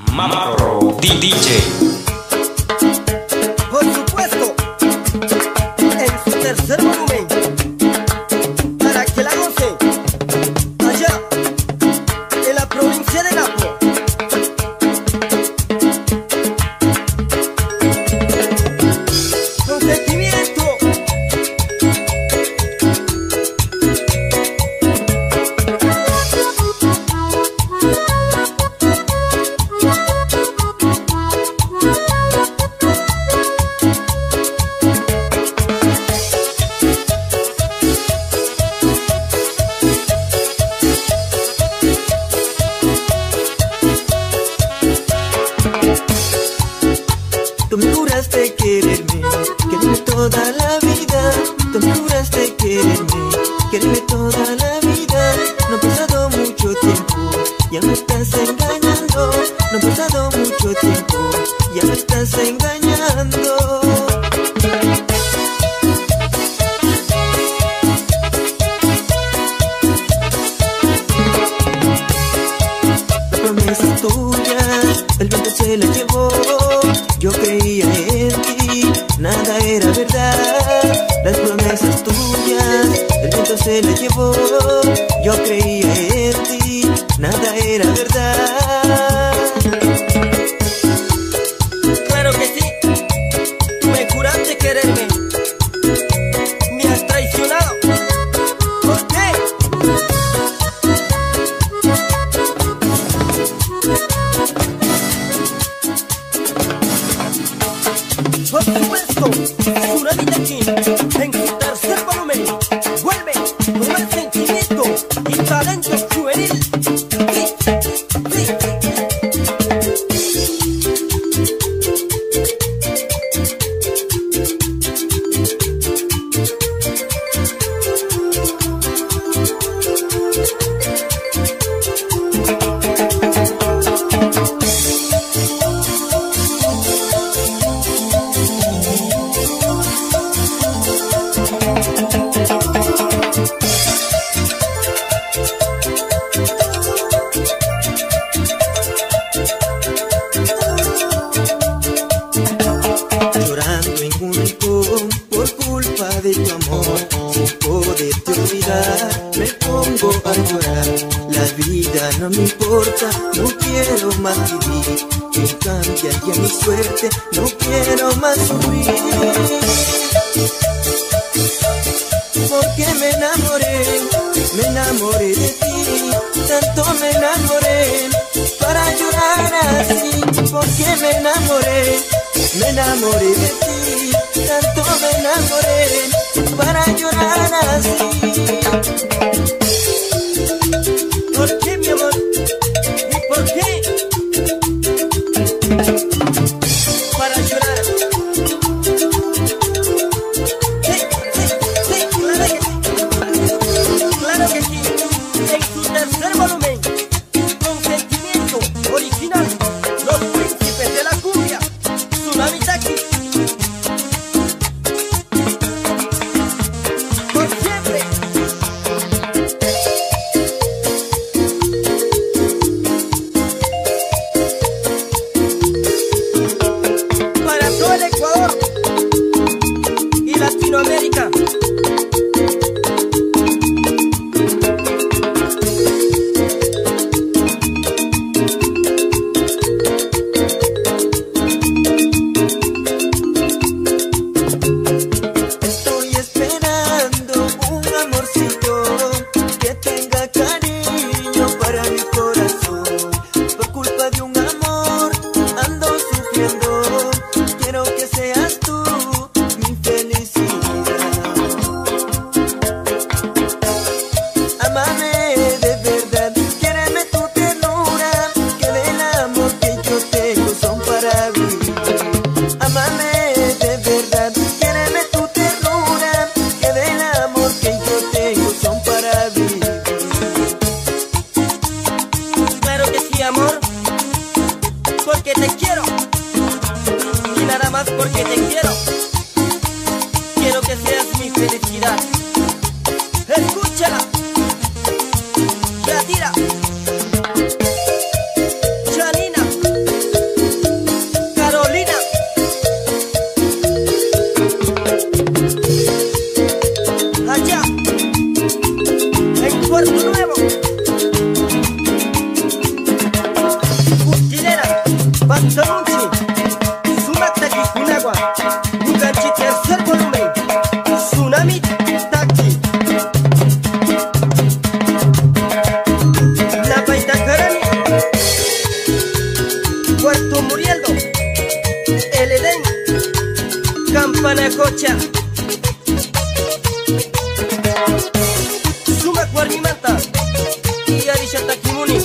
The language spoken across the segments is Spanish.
Mamapro DJ. Por supuesto, en su tercer volumen, para que la gocen, allá, en la provincia de Napo. Con sentimiento. Tú me juraste quererme toda la vida. Tú me juraste quererme toda la vida. No ha pasado mucho tiempo, ya me estás engañando. No ha pasado mucho tiempo, ya me estás engañando. Las promesas tuyas, el viento se las llevó. Yo creía en ti, nada era verdad. Las promesas tuyas, el viento se las llevó. Yo creía en ti, nada era verdad. Claro que sí, tú me juraste quererme, me has traicionado. ¿Por qué? Por supuesto, Tsunami Tequín, en su tercer volumen, vuelve con el sentimiento y talento juvenil. Sí, sí. Llorando en un rincón por culpa de tu amor, sin poderte olvidar, me pongo a llorar. La vida no me importa, no quiero más vivir. Que cambia ya mi suerte, no quiero más sufrir. Porque me enamoré de ti, tanto me enamoré para llorar así. Porque me enamoré de ti, tanto me enamoré para llorar así. ¿Por qué, mi amor? ¿Y por qué? Para llorar. Sí, claro que sí, en su tercer volumen, con sentimiento original, los príncipes de la cumbia, Tsunami Tequín. Por siempre. Para todo el Ecuador y Latinoamérica. Estoy esperando un amorcito que tenga cariño para mi corazón. Por culpa de un amor ando sufriendo. Quiero que seas tú mi felicidad. Amame de verdad, quiéreme tu ternura, que del amor que yo tengo son para vivir. Amame de verdad, quiéreme tu ternura, que del amor que yo tengo son para vivir. Claro que sí, amor, porque te quiero, y nada más porque te quiero. Quiero que seas mi felicidad. Escúchala, Yadira, Janina. Puerto Muriendo, El Edén, Campanacocha, Suma Cuarmimanta y Arishata Kimuni.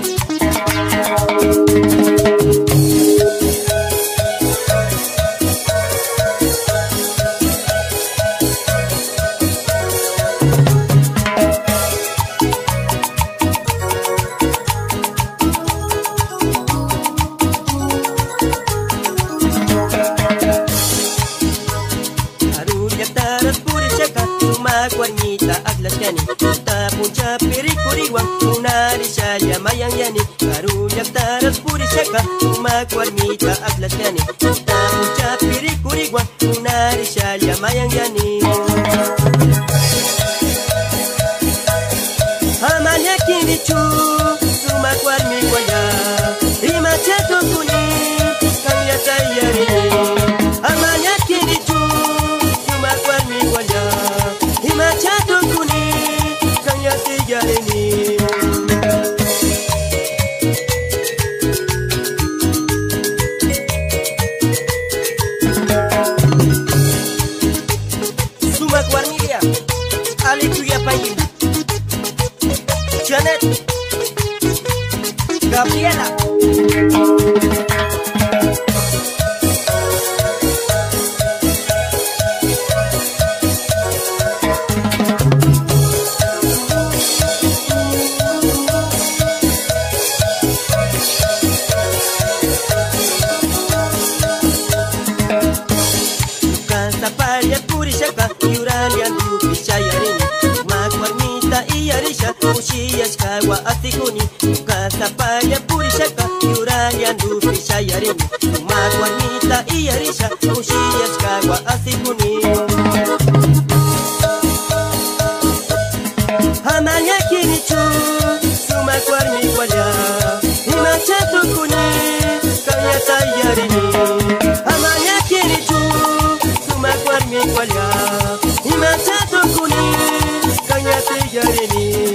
Guarnita aglasyani ta punca pirikuriwa unari shaya mayang yani karuya taras puri shaka ma guarnita aglasyani ta punca pirikuriwa unari shaya mayang yani amanya kinichu suma guarmi waya rima chato kuni kanya tayari amanya kinichu suma guarmi waya Chato kuni kanya tijarini Suma Guarnilia Ali Tuya Payi Janet Gabriela Ushiyas kawa atikuni Kasapaya purishaka Yuralian dufi shayarini Magwanita iyarisha Ushiyas kawa atikuni Hamanya kinichu Suma kwarmi kwaya Himachato kuni Kanya tayarini Hamanya kinichu Suma kwarmi kwaya Himachato kuni Kanya tayarini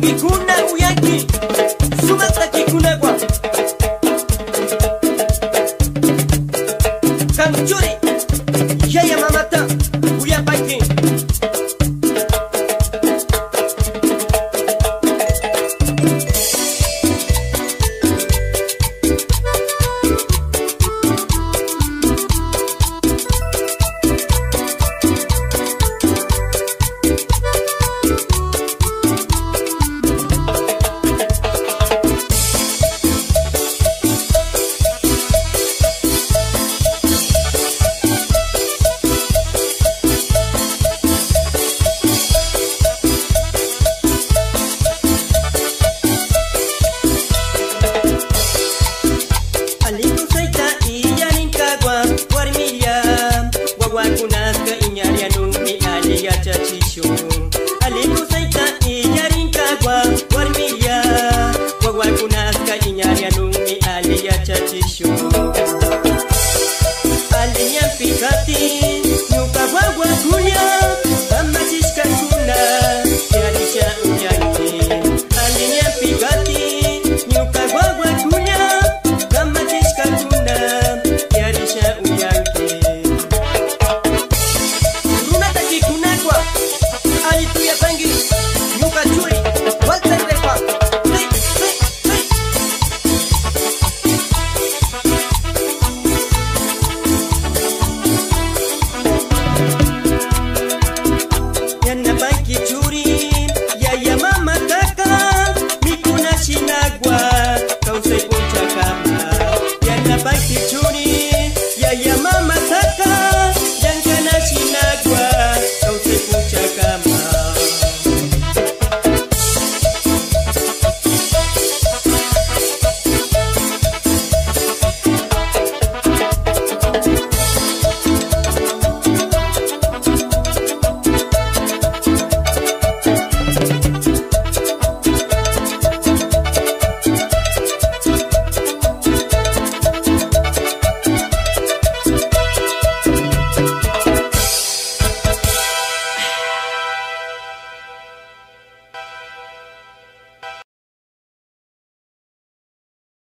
Ikuna uyanki Sumata kikunagwa Kanchuri Yaya mamata Uyapaki Warmiya, wawakunazka iñarianunmi aliyachachishu.